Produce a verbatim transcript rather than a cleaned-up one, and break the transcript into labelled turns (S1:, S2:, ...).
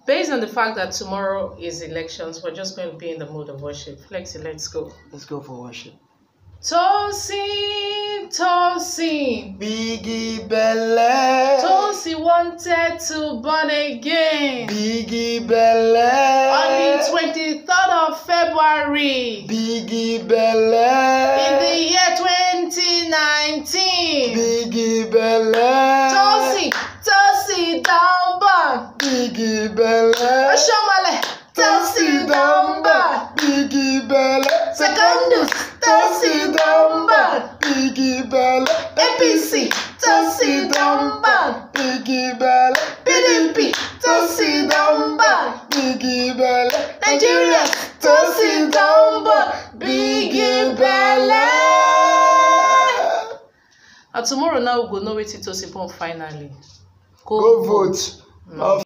S1: Based on the fact that tomorrow is elections, we're just going to be in the mood of worship. Flexi, let's go.
S2: Let's go for worship.
S1: Tosin, Tosin.
S2: Biggie Belle.
S1: Tosin wanted to born again.
S2: Biggie Belle.
S1: On the twenty-third of February.
S2: Biggie Belle.
S1: In the year twenty nineteen.
S2: Biggie Belle.
S1: Tosin, Tosin down back.
S2: Biggie Belle.
S1: Ashomale. Tosin down back.
S2: Biggie Belle.
S1: Secondus. Tosin down back.
S2: Biggie Belle.
S1: A P C. Tosin down back.
S2: Biggie Belle.
S1: P D P. Tosin down back.
S2: Biggie Belle.
S1: Nigeria. Tosin down back. Biggie Belle. And tomorrow now we go know wetin Tosin born finally.
S2: Go vote.
S1: No.